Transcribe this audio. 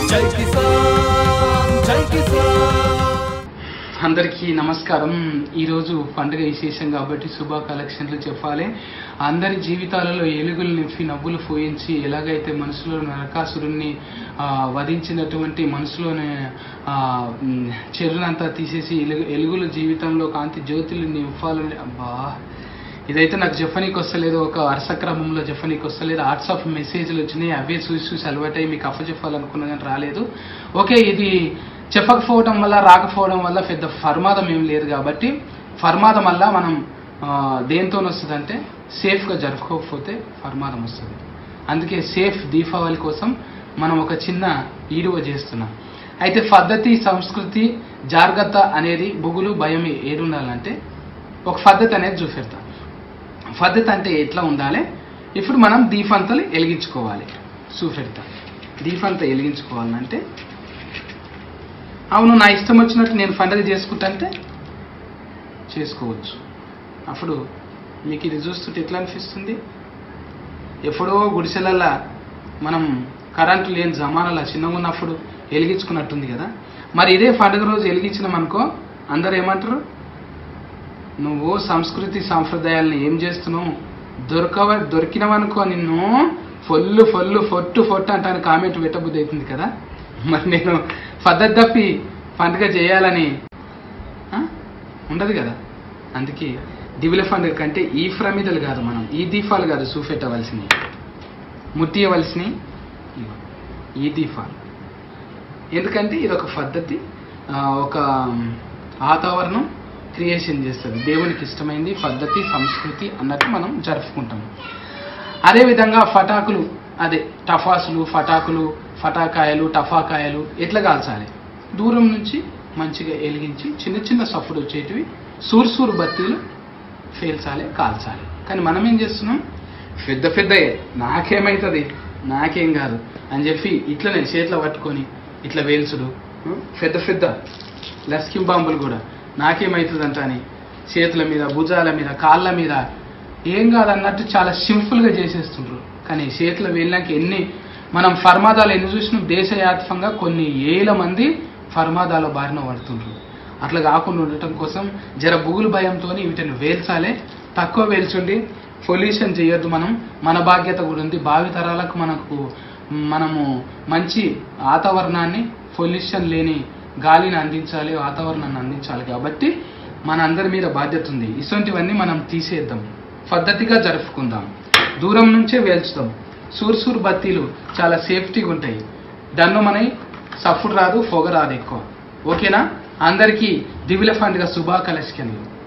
అందరికీ నమస్కారం. ఈరోజు పండుగ విశేషం కాబట్టి శుభ కలెక్షన్లు చెప్పాలి. అందరి జీవితాలలో ఎలుగులు నింపి నవ్వులు పోయించి ఎలాగైతే మనసులో నరకాసురుణ్ణి వధించినటువంటి మనసులోని చెరునంతా తీసేసి ఎలుగుల జీవితంలో కాంతి జ్యోతులు నింపాలని. అబ్బా, ఇదైతే నాకు చెప్పనీకి వస్తలేదు, ఒక వరుస క్రమంలో చెప్పనీకి వస్తలేదు. వాట్సాప్ మెసేజ్లు వచ్చినాయి, అవే చూసి అలవాటై మీకు అఫ చెప్పాలనుకున్నా కానీ రాలేదు. ఓకే, ఇది చెప్పకపోవడం వల్ల రాకపోవడం వల్ల పెద్ద ఫర్మాదం ఏం లేదు కాబట్టి, ఫర్మాదం వల్ల మనం దేంతో వస్తుంది అంటే సేఫ్గా జరుపుకోకపోతే ఫర్మాదం వస్తుంది. అందుకే సేఫ్ దీపావళి కోసం మనం ఒక చిన్న వీడియో చేస్తున్నాం. అయితే పద్ధతి, సంస్కృతి, జాగ్రత్త అనేది బుగులు భయం ఏడుండాలంటే ఒక పద్ధతి అనేది చూపెడతాం. పద్ధతి అంటే ఎట్లా ఉండాలి, ఇప్పుడు మనం దీపంతలు వెలిగించుకోవాలి. చూపెడతాం. దీపంతా వెలిగించుకోవాలంటే అవును నా ఇష్టం వచ్చినట్టు నేను పండుగ చేసుకుంటా అంటే చేసుకోవచ్చు. అప్పుడు మీకు ఇది చూస్తుంటే ఎట్లా అనిపిస్తుంది? ఎప్పుడో గుడిసెలల్లా మనం కరెంటు లేని జమానాల చిన్నగా ఉన్నప్పుడు వెలిగించుకున్నట్టుంది కదా. మరి ఇదే పండుగ రోజు వెలిగించినాం అనుకో, అందరు ఏమంటారు? నువ్వు సంస్కృతి సాంప్రదాయాలను ఏం చేస్తున్నావు, దొరికినవనుకో నిన్ను ఫొట్టు అంటాను కామెంట్ పెట్టబుద్ధి అవుతుంది కదా. మరి నేను పద్ధతి తప్పి పండుగ చేయాలని ఉండదు కదా. అందుకే దివుల పండుగ కంటే ఈ ప్రమిదలు కాదు, మనం ఈ దీపాలు కాదు చూపెట్టవలసినవి, ముట్టియవలసినవి ఈ దీపాలు. ఎందుకంటే ఇది ఒక పద్ధతి, ఒక వాతావరణం క్రియేషన్ చేస్తుంది. దేవునికి ఇష్టమైంది పద్ధతి, సంస్కృతి అన్నట్టు మనం జరుపుకుంటాం. అదేవిధంగా పటాకులు, అదే టపాసులు, ఫటాకాయలు, టపాకాయలు ఎట్లా కాల్చాలి? దూరం నుంచి మంచిగా వెలిగించి చిన్న చిన్న సప్పుడు వచ్చేటివి సూరు బత్తీలు పేల్చాలి, కాల్చాలి. కానీ మనం ఏం చేస్తున్నాం? పెద్దయే నాకేమవుతుంది, నాకేం కాదు అని చెప్పి ఇట్లనే చేతిలో పట్టుకొని ఇట్లా వేల్చుడు, పెద్ద లస్కిం బాంబులు కూడా నాకేమవుతుందంట అని చేతుల మీద, భుజాల మీద, కాళ్ళ మీద ఏం కాదన్నట్టు చాలా సింపుల్గా చేసేస్తుండ్రు. కానీ చేతులు వెళ్ళినాక మనం ఫర్మాదాలు ఎన్ని చూసినాం? దేశవ్యాప్తంగా కొన్ని వేల మంది ఫర్మాదాల బారిన పడుతుండ్రు. అట్లా కాకుండా ఉండటం కోసం జర బుగులు భయంతో వీటిని వేల్చాలి. తక్కువ వేల్చుండి పొల్యూషన్ చేయొద్దు. మన బాధ్యత కూడా ఉంది. భావితరాలకు మనము మంచి వాతావరణాన్ని, పొల్యూషన్ లేని గాలిని అందించాలి, వాతావరణాన్ని అందించాలి. కాబట్టి మన అందరి మీద బాధ్యత ఉంది. ఇటువంటివన్నీ మనం తీసేద్దాం, పద్ధతిగా జరుపుకుందాం, దూరం నుంచే వేల్చుదాం. సూరు బత్తీలు చాలా సేఫ్టీగా ఉంటాయి. దాన్ని మనకి సఫుడు రాదు, పొగ రాదు ఎక్కువ. ఓకేనా? అందరికీ దివుల పండుగ శుభాకాంక్షలు.